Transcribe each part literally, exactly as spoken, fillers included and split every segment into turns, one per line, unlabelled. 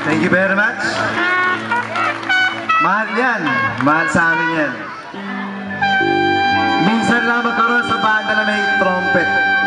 Thank you very much. Mahal yan. Mahal sa amin yan. Minsan lang magkaroon sa banda na may trumpet.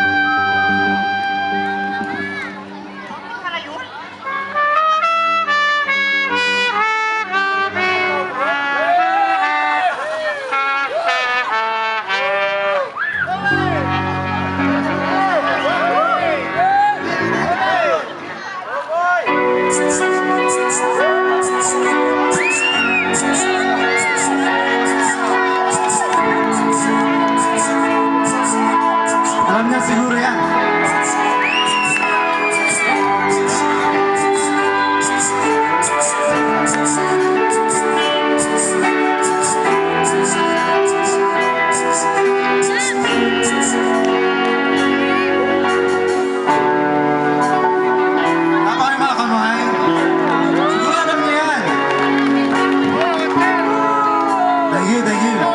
Alam niya siguro yan. Ako ay mga kamay. Siguro alam niya yan. Thank you, thank you.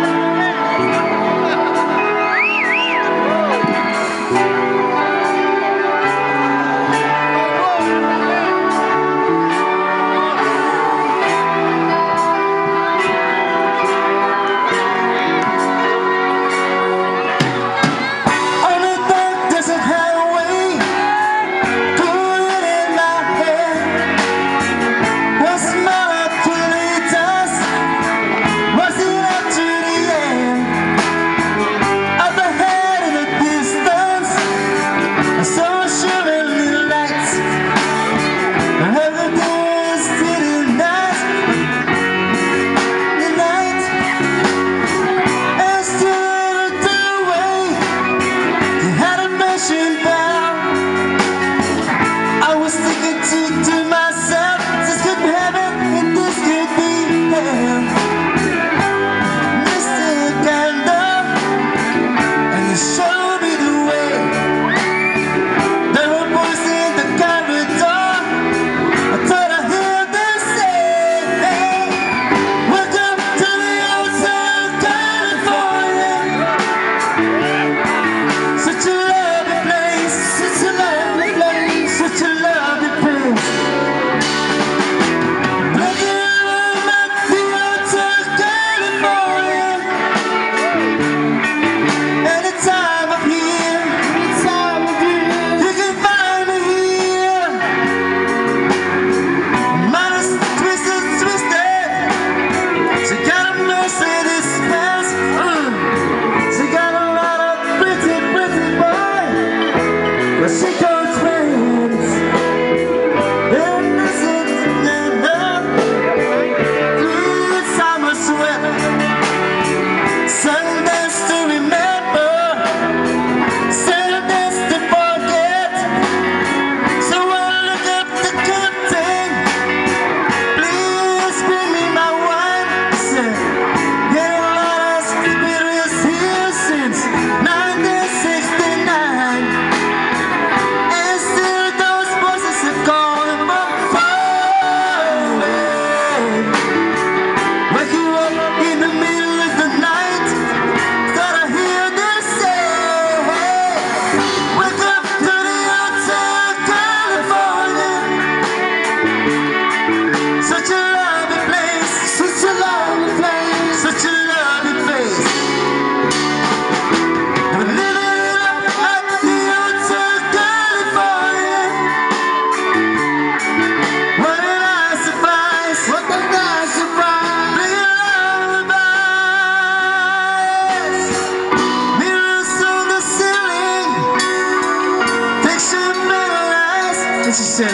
She said,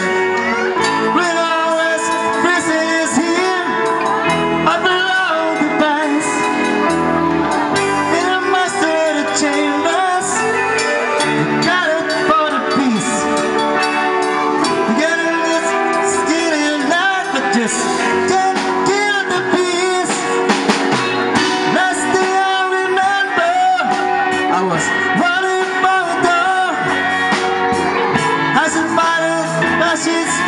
with all this faces here, I belong to Vice. In a master of chambers, you got it for the peace. You got it this skinny night, but just can't kill the peace. Last thing I remember, I was running for the door. I said, she's